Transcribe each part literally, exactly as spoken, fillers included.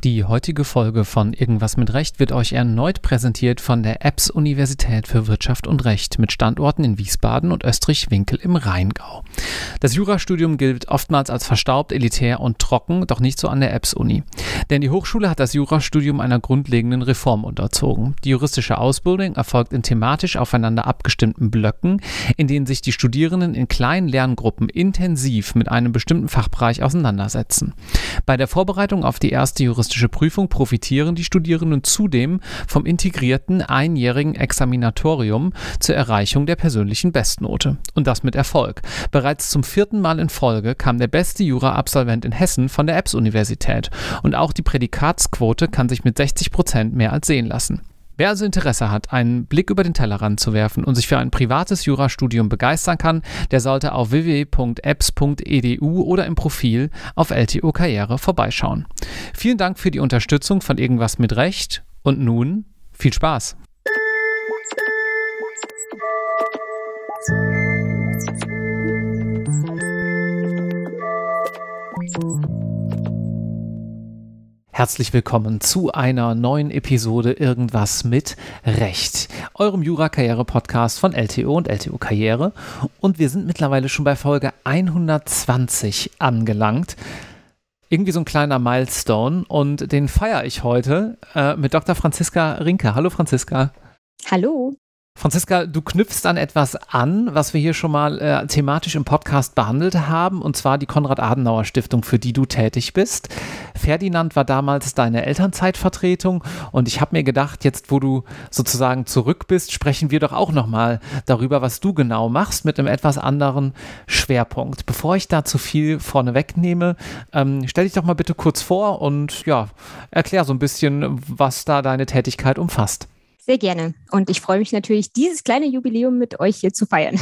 Die heutige Folge von Irgendwas mit Recht wird euch erneut präsentiert von der E B S-Universität für Wirtschaft und Recht mit Standorten in Wiesbaden und Österreich-Winkel im Rheingau. Das Jurastudium gilt oftmals als verstaubt, elitär und trocken, doch nicht so an der E B S-Uni. Denn die Hochschule hat das Jurastudium einer grundlegenden Reform unterzogen. Die juristische Ausbildung erfolgt in thematisch aufeinander abgestimmten Blöcken, in denen sich die Studierenden in kleinen Lerngruppen intensiv mit einem bestimmten Fachbereich auseinandersetzen. Bei der Vorbereitung auf die erste juristische Prüfung profitieren die Studierenden zudem vom integrierten einjährigen Examinatorium zur Erreichung der persönlichen Bestnote. Und das mit Erfolg. Bereits zum vierten Mal in Folge kam der beste Jura-Absolvent in Hessen von der E B S-Universität. Und auch die Prädikatsquote kann sich mit sechzig Prozent mehr als sehen lassen. Wer also Interesse hat, einen Blick über den Tellerrand zu werfen und sich für ein privates Jurastudium begeistern kann, der sollte auf w w w punkt e b s punkt e d u oder im Profil auf L T O Karriere vorbeischauen. Vielen Dank für die Unterstützung von Irgendwas mit Recht und nun viel Spaß! Herzlich willkommen zu einer neuen Episode Irgendwas mit Recht, eurem Jura-Karriere-Podcast von L T O und L T O Karriere. Und wir sind mittlerweile schon bei Folge hundertzwanzig angelangt. Irgendwie so ein kleiner Milestone und den feiere ich heute äh, mit Doktor Franziska Rinke. Hallo Franziska. Hallo. Franziska, du knüpfst an etwas an, was wir hier schon mal äh, thematisch im Podcast behandelt haben, und zwar die Konrad-Adenauer-Stiftung, für die du tätig bist. Ferdinand war damals deine Elternzeitvertretung und ich habe mir gedacht, jetzt wo du sozusagen zurück bist, sprechen wir doch auch nochmal darüber, was du genau machst, mit einem etwas anderen Schwerpunkt. Bevor ich da zu viel vorne wegnehme, ähm, stell dich doch mal bitte kurz vor und ja, erklär so ein bisschen, was da deine Tätigkeit umfasst. Sehr gerne. Und ich freue mich natürlich, dieses kleine Jubiläum mit euch hier zu feiern.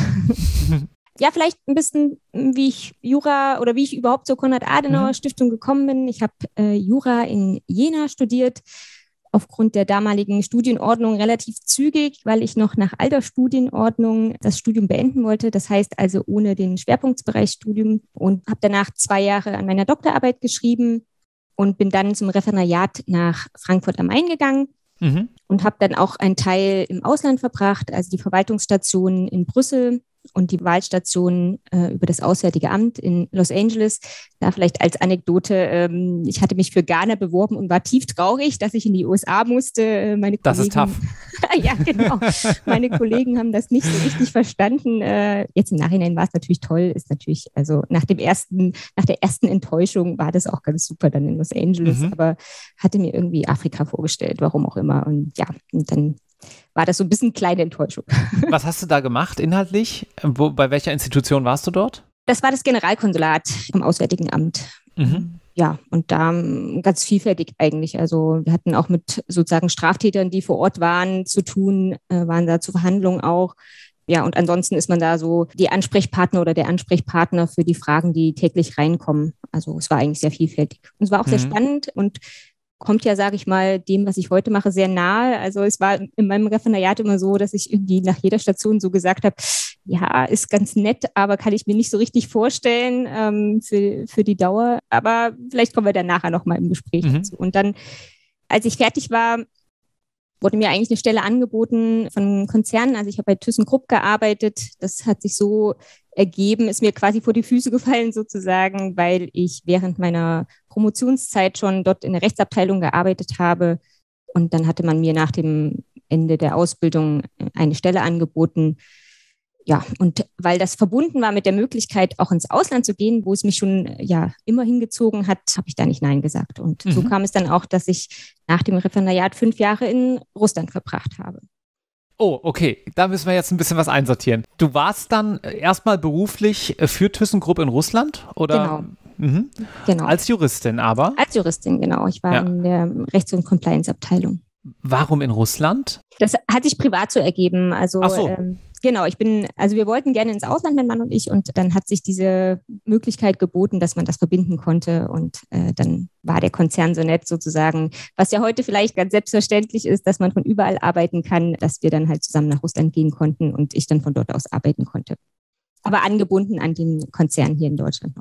Ja, vielleicht ein bisschen, wie ich Jura oder wie ich überhaupt zur Konrad-Adenauer-Stiftung gekommen bin. Ich habe äh, Jura in Jena studiert, aufgrund der damaligen Studienordnung relativ zügig, weil ich noch nach alter Studienordnung das Studium beenden wollte. Das heißt also ohne den Schwerpunktsbereichsstudium, und habe danach zwei Jahre an meiner Doktorarbeit geschrieben und bin dann zum Referendariat nach Frankfurt am Main gegangen. Mhm. Und habe dann auch einen Teil im Ausland verbracht, also die Verwaltungsstationen in Brüssel und die Wahlstationen äh, über das Auswärtige Amt in Los Angeles. Da vielleicht als Anekdote, ähm, ich hatte mich für Ghana beworben und war tief traurig, dass ich in die U S A musste. Meine das Kollegen, ist tough. Ja, genau. Meine Kollegen haben das nicht so richtig verstanden. Äh, jetzt im Nachhinein war es natürlich toll, ist natürlich, also nach dem ersten, nach der ersten Enttäuschung war das auch ganz super dann in Los Angeles, mhm. aber hatte mir irgendwie Afrika vorgestellt, warum auch immer. Und ja, und dann war das so ein bisschen kleine Enttäuschung. Was hast du da gemacht inhaltlich? Wo, bei welcher Institution warst du dort? Das war das Generalkonsulat im Auswärtigen Amt. Mhm. Ja, und da ganz vielfältig eigentlich. Also wir hatten auch mit sozusagen Straftätern, die vor Ort waren, zu tun, äh, waren da zu Verhandlungen auch. Ja, und ansonsten ist man da so die Ansprechpartner oder der Ansprechpartner für die Fragen, die täglich reinkommen. Also es war eigentlich sehr vielfältig. Und es war auch mhm. sehr spannend und kommt ja, sage ich mal, dem, was ich heute mache, sehr nahe. Also es war in meinem Referendariat immer so, dass ich irgendwie nach jeder Station so gesagt habe, ja, ist ganz nett, aber kann ich mir nicht so richtig vorstellen ähm, für, für die Dauer. Aber vielleicht kommen wir dann nachher nochmal im Gespräch mhm. dazu. Und dann, als ich fertig war, wurde mir eigentlich eine Stelle angeboten von Konzernen. Also ich habe bei ThyssenKrupp gearbeitet. Das hat sich so ergeben, ist mir quasi vor die Füße gefallen sozusagen, weil ich während meiner Promotionszeit schon dort in der Rechtsabteilung gearbeitet habe. Und dann hatte man mir nach dem Ende der Ausbildung eine Stelle angeboten. Ja, und weil das verbunden war mit der Möglichkeit, auch ins Ausland zu gehen, wo es mich schon ja immer hingezogen hat, habe ich da nicht Nein gesagt. Und mhm. so kam es dann auch, dass ich nach dem Referendariat fünf Jahre in Russland verbracht habe. Oh, okay. Da müssen wir jetzt ein bisschen was einsortieren. Du warst dann erstmal beruflich für ThyssenKrupp in Russland? Oder? Genau. Mhm. genau. Als Juristin aber? Als Juristin, genau. Ich war ja. in der Rechts- und Compliance-Abteilung. Warum in Russland? Das hat sich privat so ergeben. Also, Ach so. ähm, genau, ich bin, also wir wollten gerne ins Ausland, mein Mann und ich, und dann hat sich diese Möglichkeit geboten, dass man das verbinden konnte, und äh, dann war der Konzern so nett sozusagen, was ja heute vielleicht ganz selbstverständlich ist, dass man von überall arbeiten kann, dass wir dann halt zusammen nach Russland gehen konnten und ich dann von dort aus arbeiten konnte. Aber angebunden an den Konzern hier in Deutschland noch.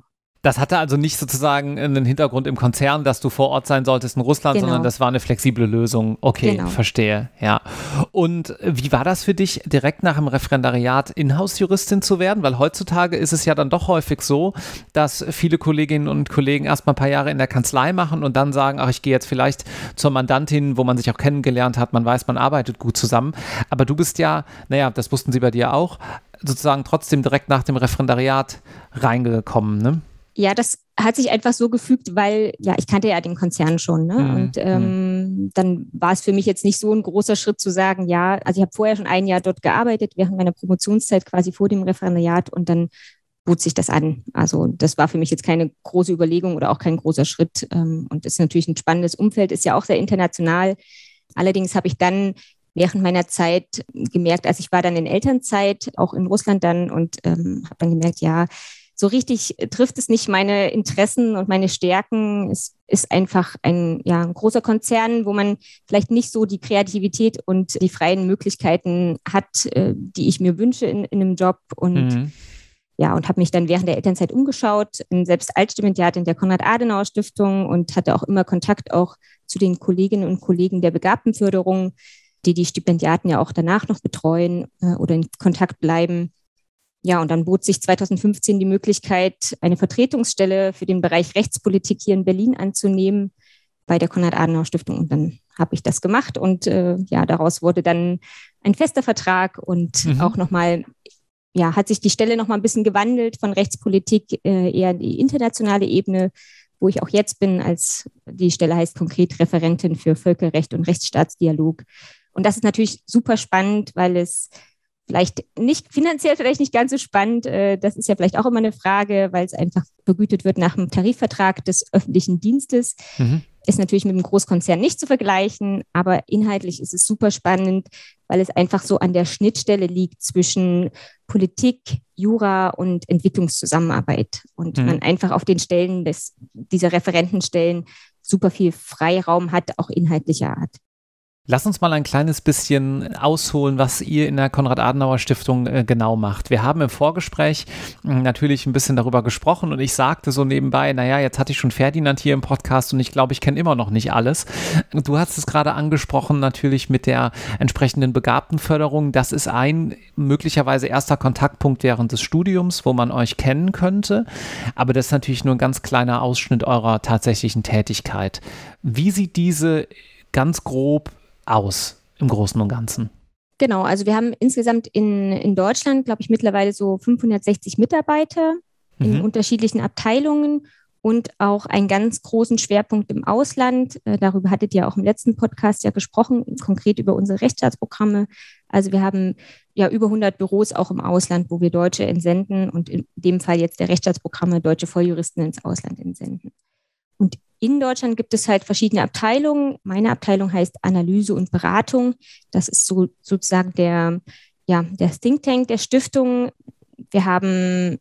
Das hatte also nicht sozusagen einen Hintergrund im Konzern, dass du vor Ort sein solltest in Russland, genau. sondern das war eine flexible Lösung. Okay, genau. Verstehe, ja. Und wie war das für dich, direkt nach dem Referendariat Inhouse-Juristin zu werden? Weil heutzutage ist es ja dann doch häufig so, dass viele Kolleginnen und Kollegen erst mal ein paar Jahre in der Kanzlei machen und dann sagen, ach, ich gehe jetzt vielleicht zur Mandantin, wo man sich auch kennengelernt hat, man weiß, man arbeitet gut zusammen. Aber du bist ja, naja, das wussten sie bei dir auch, sozusagen trotzdem direkt nach dem Referendariat reingekommen, ne? Ja, das hat sich einfach so gefügt, weil, ja, ich kannte ja den Konzern schon, ne? Mhm. Und ähm, dann war es für mich jetzt nicht so ein großer Schritt zu sagen, ja, also ich habe vorher schon ein Jahr dort gearbeitet, während meiner Promotionszeit quasi vor dem Referendariat und dann bot sich das an. Also das war für mich jetzt keine große Überlegung oder auch kein großer Schritt. Ähm, und das ist natürlich ein spannendes Umfeld, ist ja auch sehr international. Allerdings habe ich dann während meiner Zeit gemerkt, also ich war dann in Elternzeit, auch in Russland dann und ähm, habe dann gemerkt, ja, so richtig trifft es nicht meine Interessen und meine Stärken. Es ist einfach ein, ja, ein großer Konzern, wo man vielleicht nicht so die Kreativität und die freien Möglichkeiten hat, äh, die ich mir wünsche in, in einem Job. Und mhm. ja, und habe mich dann während der Elternzeit umgeschaut, bin selbst Altstipendiat in der Konrad-Adenauer-Stiftung und hatte auch immer Kontakt auch zu den Kolleginnen und Kollegen der Begabtenförderung, die die Stipendiaten ja auch danach noch betreuen äh, oder in Kontakt bleiben. Ja, und dann bot sich zweitausendfünfzehn die Möglichkeit, eine Vertretungsstelle für den Bereich Rechtspolitik hier in Berlin anzunehmen bei der Konrad-Adenauer-Stiftung. Und dann habe ich das gemacht und äh, ja, daraus wurde dann ein fester Vertrag und mhm. auch nochmal, ja, hat sich die Stelle nochmal ein bisschen gewandelt von Rechtspolitik äh, eher in die internationale Ebene, wo ich auch jetzt bin, als die Stelle heißt konkret Referentin für Völkerrecht und Rechtsstaatsdialog. Und das ist natürlich super spannend, weil es vielleicht nicht finanziell, vielleicht nicht ganz so spannend. Das ist ja vielleicht auch immer eine Frage, weil es einfach vergütet wird nach dem Tarifvertrag des öffentlichen Dienstes. Mhm. Ist natürlich mit einem Großkonzern nicht zu vergleichen, aber inhaltlich ist es super spannend, weil es einfach so an der Schnittstelle liegt zwischen Politik, Jura und Entwicklungszusammenarbeit. Und mhm. man einfach auf den Stellen des, dieser Referentenstellen super viel Freiraum hat, auch inhaltlicher Art. Lass uns mal ein kleines bisschen ausholen, was ihr in der Konrad-Adenauer-Stiftung äh, genau macht. Wir haben im Vorgespräch äh, natürlich ein bisschen darüber gesprochen und ich sagte so nebenbei, naja, jetzt hatte ich schon Ferdinand hier im Podcast und ich glaube, ich kenne immer noch nicht alles. Du hast es gerade angesprochen, natürlich mit der entsprechenden Begabtenförderung. Das ist ein möglicherweise erster Kontaktpunkt während des Studiums, wo man euch kennen könnte. Aber das ist natürlich nur ein ganz kleiner Ausschnitt eurer tatsächlichen Tätigkeit. Wie sieht diese ganz grob aus im Großen und Ganzen? Genau, also wir haben insgesamt in, in Deutschland, glaube ich, mittlerweile so fünfhundertsechzig Mitarbeiter in mhm. unterschiedlichen Abteilungen und auch einen ganz großen Schwerpunkt im Ausland. Äh, darüber hattet ihr auch im letzten Podcast ja gesprochen, konkret über unsere Rechtsstaatsprogramme. Also wir haben ja über hundert Büros auch im Ausland, wo wir Deutsche entsenden und in dem Fall jetzt der Rechtsstaatsprogramme deutsche Volljuristen ins Ausland entsenden. Und in Deutschland gibt es halt verschiedene Abteilungen. Meine Abteilung heißt Analyse und Beratung. Das ist so sozusagen der, ja, der Think Tank der Stiftung. Wir haben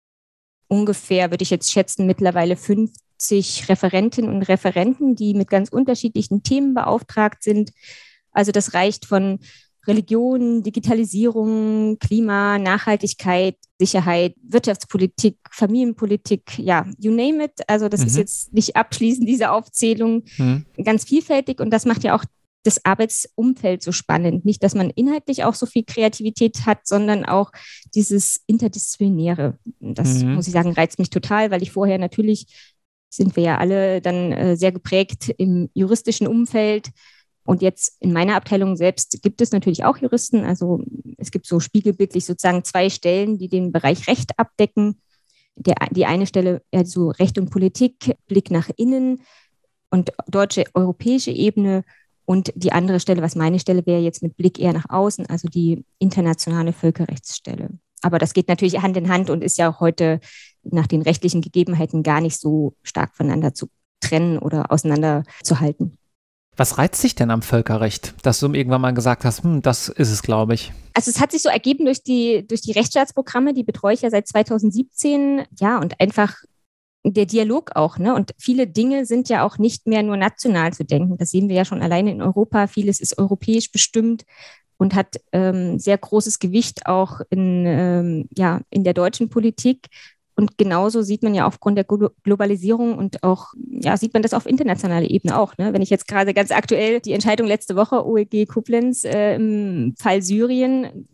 ungefähr, würde ich jetzt schätzen, mittlerweile fünfzig Referentinnen und Referenten, die mit ganz unterschiedlichen Themen beauftragt sind. Also das reicht von Religion, Digitalisierung, Klima, Nachhaltigkeit, Sicherheit, Wirtschaftspolitik, Familienpolitik, ja, you name it. Also das mhm. ist jetzt nicht abschließend, diese Aufzählung, mhm. ganz vielfältig und das macht ja auch das Arbeitsumfeld so spannend. Nicht, dass man inhaltlich auch so viel Kreativität hat, sondern auch dieses Interdisziplinäre. Das mhm. muss ich sagen, reizt mich total, weil ich vorher natürlich, sind wir ja alle dann äh, sehr geprägt im juristischen Umfeld. Und jetzt in meiner Abteilung selbst gibt es natürlich auch Juristen. Also es gibt so spiegelbildlich sozusagen zwei Stellen, die den Bereich Recht abdecken. Der, die eine Stelle, also Recht und Politik, Blick nach innen und deutsche, europäische Ebene. Und die andere Stelle, was meine Stelle wäre, jetzt mit Blick eher nach außen, also die internationale Völkerrechtsstelle. Aber das geht natürlich Hand in Hand und ist ja auch heute nach den rechtlichen Gegebenheiten gar nicht so stark voneinander zu trennen oder auseinanderzuhalten. Was reizt dich denn am Völkerrecht, dass du irgendwann mal gesagt hast, hm, das ist es, glaube ich? Also es hat sich so ergeben durch die, durch die Rechtsstaatsprogramme, die betreue ich ja seit zweitausendsiebzehn. Ja, und einfach der Dialog auch, ne? Und viele Dinge sind ja auch nicht mehr nur national zu denken. Das sehen wir ja schon alleine in Europa. Vieles ist europäisch bestimmt und hat ähm, sehr großes Gewicht auch in, ähm, ja, in der deutschen Politik. Und genauso sieht man ja aufgrund der Globalisierung und auch, ja, sieht man das auf internationaler Ebene auch. Ne? Wenn ich jetzt gerade ganz aktuell die Entscheidung letzte Woche, O E G Koblenz äh, im Fall Syrien,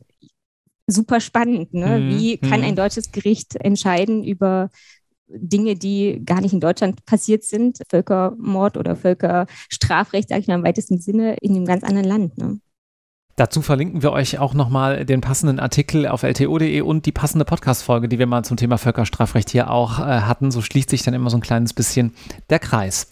super spannend. Ne? Mhm. Wie kann ein deutsches Gericht entscheiden über Dinge, die gar nicht in Deutschland passiert sind, Völkermord oder Völkerstrafrecht, sage ich mal im weitesten Sinne, in einem ganz anderen Land. Ne? Dazu verlinken wir euch auch nochmal den passenden Artikel auf L T O Punkt de und die passende Podcast-Folge, die wir mal zum Thema Völkerstrafrecht hier auch äh, hatten. So schließt sich dann immer so ein kleines bisschen der Kreis.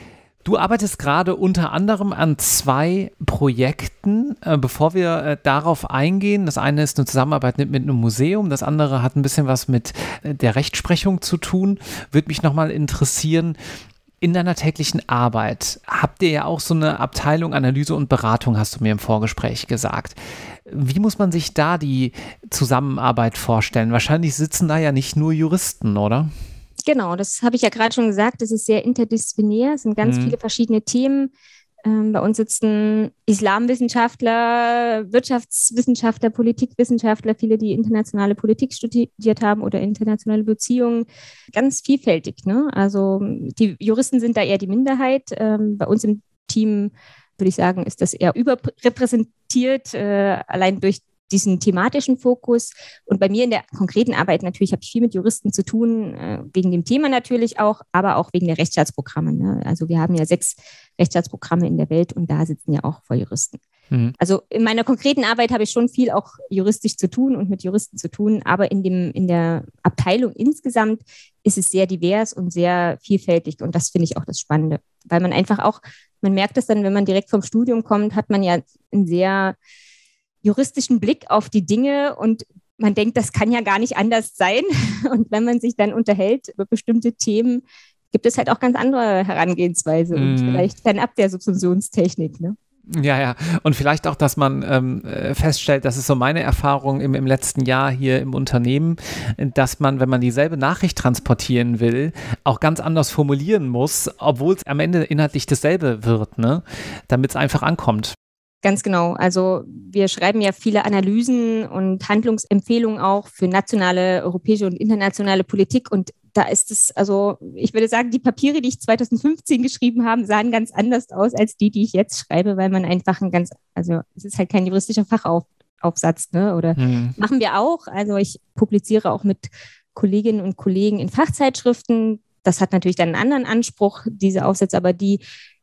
Du arbeitest gerade unter anderem an zwei Projekten, äh, bevor wir äh, darauf eingehen. Das eine ist eine Zusammenarbeit mit, mit einem Museum, das andere hat ein bisschen was mit äh, der Rechtsprechung zu tun. Würde mich nochmal interessieren, in deiner täglichen Arbeit habt ihr ja auch so eine Abteilung Analyse und Beratung, hast du mir im Vorgespräch gesagt. Wie muss man sich da die Zusammenarbeit vorstellen? Wahrscheinlich sitzen da ja nicht nur Juristen, oder? Genau, das habe ich ja gerade schon gesagt, es ist sehr interdisziplinär, es sind ganz mhm. viele verschiedene Themen. Ähm, bei uns sitzen Islamwissenschaftler, Wirtschaftswissenschaftler, Politikwissenschaftler, viele, die internationale Politik studiert haben oder internationale Beziehungen, ganz vielfältig. Ne? Also die Juristen sind da eher die Minderheit. Ähm, bei uns im Team, würde ich sagen, ist das eher überrepräsentiert, äh, allein durch diesen thematischen Fokus. Und bei mir in der konkreten Arbeit natürlich habe ich viel mit Juristen zu tun, äh, wegen dem Thema natürlich auch, aber auch wegen der Rechtsstaatsprogramme. Ne? Also wir haben ja sechs Rechtsstaatsprogramme in der Welt und da sitzen ja auch Volljuristen. Mhm. Also in meiner konkreten Arbeit habe ich schon viel auch juristisch zu tun und mit Juristen zu tun, aber in dem, in der Abteilung insgesamt ist es sehr divers und sehr vielfältig und das finde ich auch das Spannende, weil man einfach auch, man merkt es dann, wenn man direkt vom Studium kommt, hat man ja einen sehr juristischen Blick auf die Dinge und man denkt, das kann ja gar nicht anders sein. Und wenn man sich dann unterhält über bestimmte Themen, gibt es halt auch ganz andere Herangehensweise mm. und vielleicht fernab der Subsumptionstechnik. Ne? Ja, ja. Und vielleicht auch, dass man ähm, feststellt, das ist so meine Erfahrung im, im letzten Jahr hier im Unternehmen, dass man, wenn man dieselbe Nachricht transportieren will, auch ganz anders formulieren muss, obwohl es am Ende inhaltlich dasselbe wird, ne? Damit es einfach ankommt. Ganz genau. Also wir schreiben ja viele Analysen und Handlungsempfehlungen auch für nationale, europäische und internationale Politik. Und da ist es, also ich würde sagen, die Papiere, die ich zwanzig fünfzehn geschrieben habe, sahen ganz anders aus als die, die ich jetzt schreibe, weil man einfach ein ganz, also es ist halt kein juristischer Fachaufsatz, ne? Oder mhm. machen wir auch. Also ich publiziere auch mit Kolleginnen und Kollegen in Fachzeitschriften. Das hat natürlich dann einen anderen Anspruch, diese Aufsätze, aber die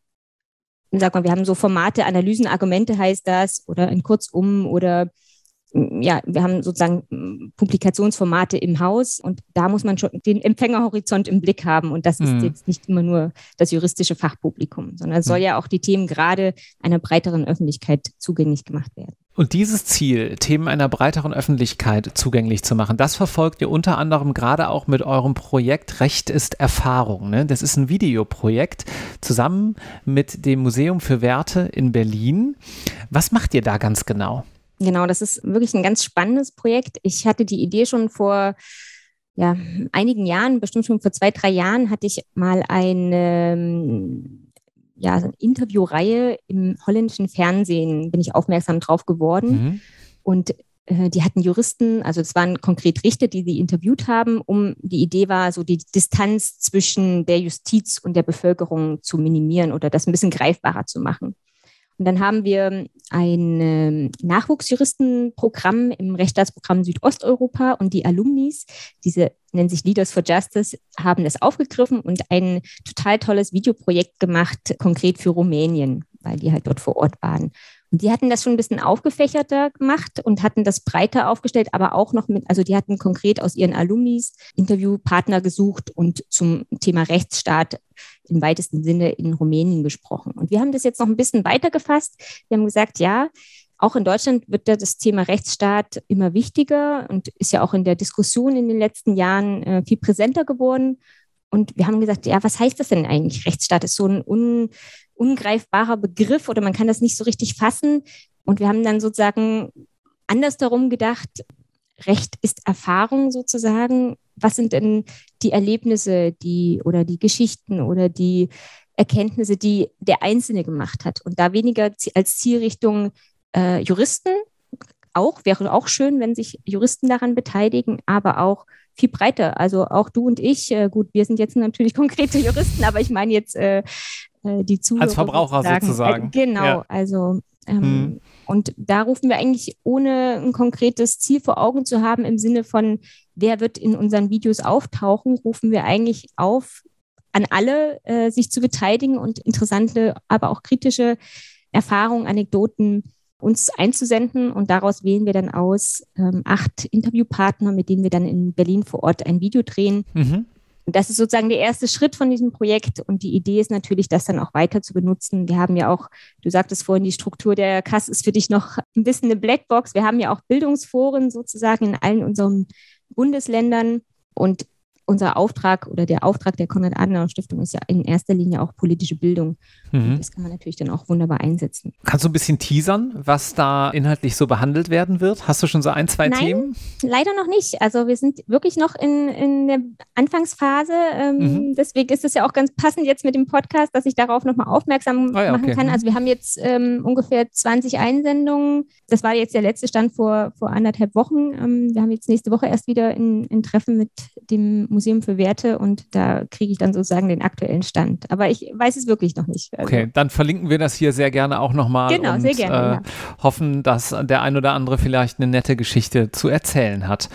sag mal, wir haben so Formate, Analysen, Argumente heißt das, oder ein Kurzum oder ja, wir haben sozusagen Publikationsformate im Haus und da muss man schon den Empfängerhorizont im Blick haben und das ist mhm. jetzt nicht immer nur das juristische Fachpublikum, sondern es soll ja auch die Themen gerade einer breiteren Öffentlichkeit zugänglich gemacht werden. Und dieses Ziel, Themen einer breiteren Öffentlichkeit zugänglich zu machen, das verfolgt ihr unter anderem gerade auch mit eurem Projekt Recht ist Erfahrung. Ne? Das ist ein Videoprojekt zusammen mit dem Museum für Werte in Berlin. Was macht ihr da ganz genau? Genau, das ist wirklich ein ganz spannendes Projekt. Ich hatte die Idee schon vor ja, einigen Jahren, bestimmt schon vor zwei, drei Jahren, hatte ich mal eine ja, so eine Interviewreihe im holländischen Fernsehen, bin ich aufmerksam drauf geworden. Mhm. Und äh, die hatten Juristen, also es waren konkret Richter, die sie interviewt haben, um, die Idee war, so die Distanz zwischen der Justiz und der Bevölkerung zu minimieren oder das ein bisschen greifbarer zu machen. Und dann haben wir ein äh, Nachwuchsjuristenprogramm im Rechtsstaatsprogramm Südosteuropa und die Alumnis, diese nennen sich Leaders for Justice, haben das aufgegriffen und ein total tolles Videoprojekt gemacht, konkret für Rumänien, weil die halt dort vor Ort waren. Und die hatten das schon ein bisschen aufgefächerter gemacht und hatten das breiter aufgestellt, aber auch noch mit, also die hatten konkret aus ihren Alumnis Interviewpartner gesucht und zum Thema Rechtsstaat im weitesten Sinne in Rumänien gesprochen. Und wir haben das jetzt noch ein bisschen weiter gefasst. Wir haben gesagt, ja, auch in Deutschland wird das Thema Rechtsstaat immer wichtiger und ist ja auch in der Diskussion in den letzten Jahren äh, viel präsenter geworden. Und wir haben gesagt, ja, was heißt das denn eigentlich? Rechtsstaat ist so ein un, ungreifbarer Begriff oder man kann das nicht so richtig fassen. Und wir haben dann sozusagen anders darum gedacht, Recht ist Erfahrung sozusagen. Was sind denn die Erlebnisse, die oder die Geschichten oder die Erkenntnisse, die der Einzelne gemacht hat? Und da weniger als Zielrichtung äh, Juristen, auch wäre auch schön, wenn sich Juristen daran beteiligen, aber auch viel breiter. Also auch du und ich, äh, gut, wir sind jetzt natürlich konkrete Juristen, aber ich meine jetzt äh, die Zuhörer. Als Verbraucher sozusagen. sozusagen. Äh, genau, ja. also ähm, hm. und da rufen wir eigentlich, ohne ein konkretes Ziel vor Augen zu haben, im Sinne von, wer wird in unseren Videos auftauchen, rufen wir eigentlich auf, an alle, äh, sich zu beteiligen und interessante, aber auch kritische Erfahrungen, Anekdoten uns einzusenden. Und daraus wählen wir dann aus ähm, acht Interviewpartner, mit denen wir dann in Berlin vor Ort ein Video drehen. Mhm. Und das ist sozusagen der erste Schritt von diesem Projekt. Und die Idee ist natürlich, das dann auch weiter zu benutzen. Wir haben ja auch, du sagtest vorhin, die Struktur der K A S ist für dich noch ein bisschen eine Blackbox. Wir haben ja auch Bildungsforen sozusagen in allen unseren Bundesländern. Und unser Auftrag oder der Auftrag der Konrad-Adenauer-Stiftung ist ja in erster Linie auch politische Bildung. Mhm. Und das kann man natürlich dann auch wunderbar einsetzen. Kannst du ein bisschen teasern, was da inhaltlich so behandelt werden wird? Hast du schon so ein, zwei Nein, Themen? Leider noch nicht. Also wir sind wirklich noch in, in der Anfangsphase. Ähm, mhm. Deswegen ist es ja auch ganz passend jetzt mit dem Podcast, dass ich darauf nochmal aufmerksam oh ja, machen okay. kann. Also wir haben jetzt ähm, ungefähr zwanzig Einsendungen. Das war jetzt der letzte Stand vor, vor anderthalb Wochen. Ähm, wir haben jetzt nächste Woche erst wieder ein, ein Treffen mit dem Museum für Werte und da kriege ich dann sozusagen den aktuellen Stand. Aber ich weiß es wirklich noch nicht. Also. Okay, dann verlinken wir das hier sehr gerne auch nochmal genau, und sehr gerne, äh, ja. hoffen, dass der ein oder andere vielleicht eine nette Geschichte zu erzählen hat.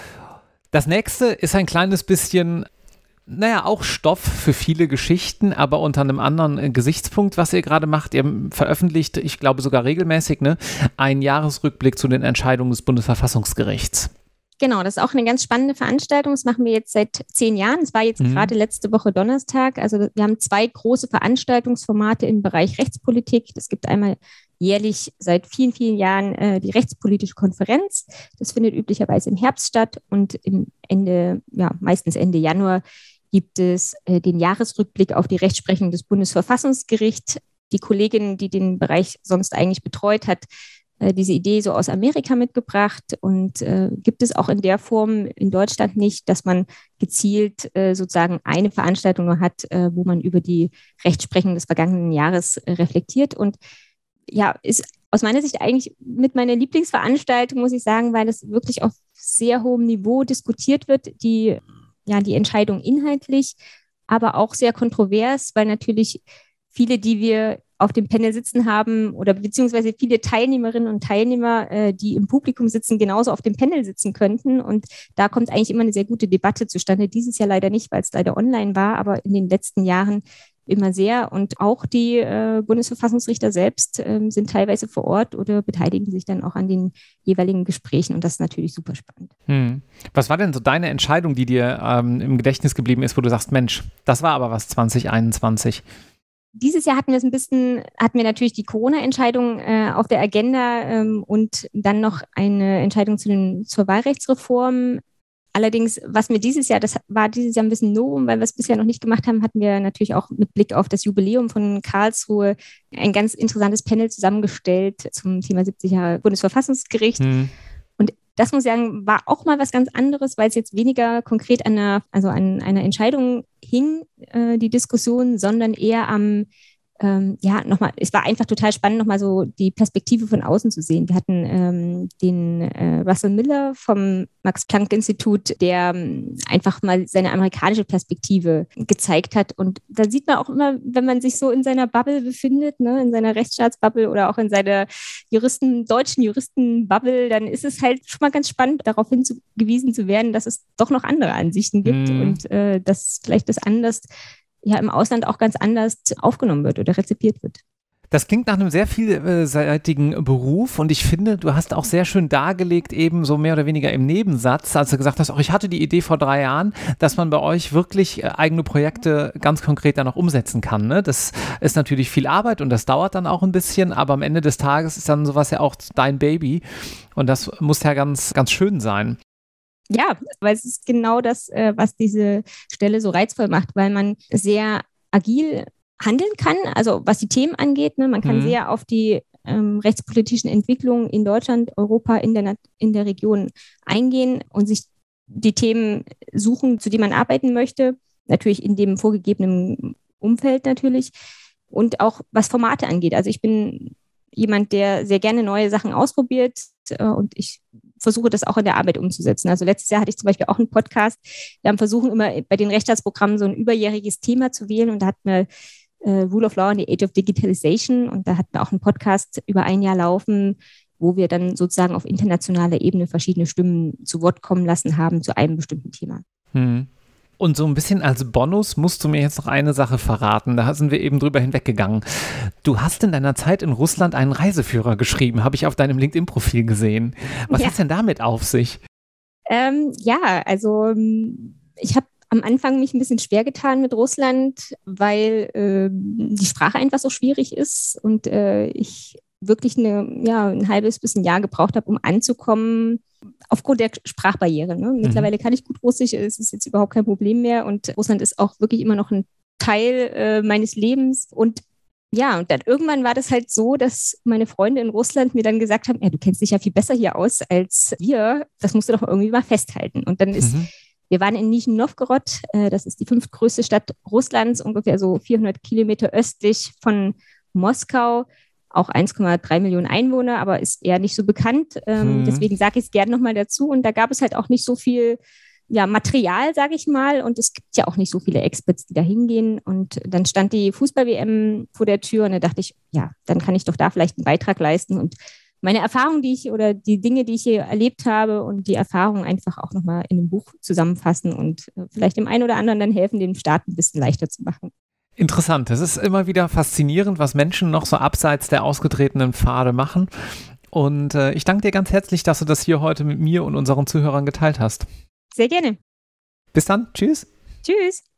Das nächste ist ein kleines bisschen, naja, auch Stoff für viele Geschichten, aber unter einem anderen Gesichtspunkt, was ihr gerade macht. Ihr veröffentlicht, ich glaube sogar regelmäßig, ne, einen Jahresrückblick zu den Entscheidungen des Bundesverfassungsgerichts. Genau, das ist auch eine ganz spannende Veranstaltung. Das machen wir jetzt seit zehn Jahren. Es war jetzt mhm. gerade letzte Woche Donnerstag. Also wir haben zwei große Veranstaltungsformate im Bereich Rechtspolitik. Es gibt einmal jährlich seit vielen, vielen Jahren äh, die Rechtspolitische Konferenz. Das findet üblicherweise im Herbst statt und im Ende, ja, meistens Ende Januar gibt es äh, den Jahresrückblick auf die Rechtsprechung des Bundesverfassungsgerichts. Die Kollegin, die den Bereich sonst eigentlich betreut hat, diese Idee so aus Amerika mitgebracht und äh, gibt es auch in der Form in Deutschland nicht, dass man gezielt äh, sozusagen eine Veranstaltung nur hat, äh, wo man über die Rechtsprechung des vergangenen Jahres äh, reflektiert und ja, ist aus meiner Sicht eigentlich mit meiner Lieblingsveranstaltung, muss ich sagen, weil es wirklich auf sehr hohem Niveau diskutiert wird, die, ja, die Entscheidung inhaltlich, aber auch sehr kontrovers, weil natürlich viele, die wir auf dem Panel sitzen haben oder beziehungsweise viele Teilnehmerinnen und Teilnehmer, äh, die im Publikum sitzen, genauso auf dem Panel sitzen könnten. Und da kommt eigentlich immer eine sehr gute Debatte zustande. Dieses Jahr leider nicht, weil es leider online war, aber in den letzten Jahren immer sehr. Und auch die äh, Bundesverfassungsrichter selbst äh, sind teilweise vor Ort oder beteiligen sich dann auch an den jeweiligen Gesprächen. Und das ist natürlich super spannend. Hm. Was war denn so deine Entscheidung, die dir ähm, im Gedächtnis geblieben ist, wo du sagst, Mensch, das war aber was zwanzig einundzwanzig? Dieses Jahr hatten wir es ein bisschen, hatten wir natürlich die Corona-Entscheidung äh, auf der Agenda ähm, und dann noch eine Entscheidung zu den, zur Wahlrechtsreform. Allerdings, was mir dieses Jahr, das war dieses Jahr ein bisschen Novum, weil wir es bisher noch nicht gemacht haben, hatten wir natürlich auch mit Blick auf das Jubiläum von Karlsruhe ein ganz interessantes Panel zusammengestellt zum Thema siebzig Jahre Bundesverfassungsgericht. Hm. Und das, muss ich sagen, war auch mal was ganz anderes, weil es jetzt weniger konkret an einer, also an einer Entscheidung hing, äh, die Diskussion, sondern eher am, ähm, ja, nochmal, es war einfach total spannend, nochmal so die Perspektive von außen zu sehen. Wir hatten ähm, den äh, Russell Miller vom Max-Planck-Institut, der ähm, einfach mal seine amerikanische Perspektive gezeigt hat. Und da sieht man auch immer, wenn man sich so in seiner Bubble befindet, ne, in seiner Rechtsstaatsbubble oder auch in seiner Juristen, deutschen Juristenbubble, dann ist es halt schon mal ganz spannend, darauf hingewiesen zu werden, dass es doch noch andere Ansichten gibt mhm. und äh, dass vielleicht das anders ja im Ausland auch ganz anders aufgenommen wird oder rezipiert wird. Das klingt nach einem sehr vielseitigen Beruf und ich finde, du hast auch sehr schön dargelegt, eben so mehr oder weniger im Nebensatz, als du gesagt hast, auch ich hatte die Idee vor drei Jahren, dass man bei euch wirklich eigene Projekte ganz konkret dann auch umsetzen kann. Ne? Das ist natürlich viel Arbeit und das dauert dann auch ein bisschen, aber am Ende des Tages ist dann sowas ja auch dein Baby und das muss ja ganz, ganz schön sein. Ja, weil es ist genau das, was diese Stelle so reizvoll macht, weil man sehr agil handeln kann, also was die Themen angeht. Ne, man kann mhm. sehr auf die ähm, rechtspolitischen Entwicklungen in Deutschland, Europa, in der, in der Region eingehen und sich die Themen suchen, zu denen man arbeiten möchte. Natürlich in dem vorgegebenen Umfeld natürlich. Und auch was Formate angeht. Also ich bin jemand, der sehr gerne neue Sachen ausprobiert äh, und ich versuche das auch in der Arbeit umzusetzen. Also letztes Jahr hatte ich zum Beispiel auch einen Podcast. Wir haben versucht, immer bei den Rechtsstaatsprogrammen so ein überjähriges Thema zu wählen und da hatten wir äh, Rule of Law in the Age of Digitalization und da hatten wir auch einen Podcast über ein Jahr laufen, wo wir dann sozusagen auf internationaler Ebene verschiedene Stimmen zu Wort kommen lassen haben zu einem bestimmten Thema. Hm. Und so ein bisschen als Bonus musst du mir jetzt noch eine Sache verraten. Da sind wir eben drüber hinweggegangen. Du hast in deiner Zeit in Russland einen Reiseführer geschrieben, habe ich auf deinem LinkedIn-Profil gesehen. Was ja. hat es denn damit auf sich? Ähm, ja, also ich habe am Anfang mich ein bisschen schwer getan mit Russland, weil äh, die Sprache einfach so schwierig ist und äh, ich wirklich eine, ja, ein halbes bis ein Jahr gebraucht habe, um anzukommen, aufgrund der Sprachbarriere. Ne? Mittlerweile kann ich gut Russisch, es ist jetzt überhaupt kein Problem mehr und Russland ist auch wirklich immer noch ein Teil äh, meines Lebens und ja, und dann irgendwann war das halt so, dass meine Freunde in Russland mir dann gesagt haben, ja, du kennst dich ja viel besser hier aus als wir, das musst du doch irgendwie mal festhalten. Und dann ist, mhm. wir waren in Nischni Nowgorod, äh, das ist die fünftgrößte Stadt Russlands, ungefähr so vierhundert Kilometer östlich von Moskau, auch eins Komma drei Millionen Einwohner, aber ist eher nicht so bekannt. Ähm, mhm. Deswegen sage ich es gerne nochmal dazu. Und da gab es halt auch nicht so viel ja, Material, sage ich mal. Und es gibt ja auch nicht so viele Experts, die da hingehen. Und dann stand die Fußball-W M vor der Tür und da dachte ich, ja, dann kann ich doch da vielleicht einen Beitrag leisten und meine Erfahrungen, die ich oder die Dinge, die ich hier erlebt habe und die Erfahrungen einfach auch nochmal in einem Buch zusammenfassen und vielleicht dem einen oder anderen dann helfen, den Start ein bisschen leichter zu machen. Interessant. Es ist immer wieder faszinierend, was Menschen noch so abseits der ausgetretenen Pfade machen. Und äh, ich danke dir ganz herzlich, dass du das hier heute mit mir und unseren Zuhörern geteilt hast. Sehr gerne. Bis dann. Tschüss. Tschüss.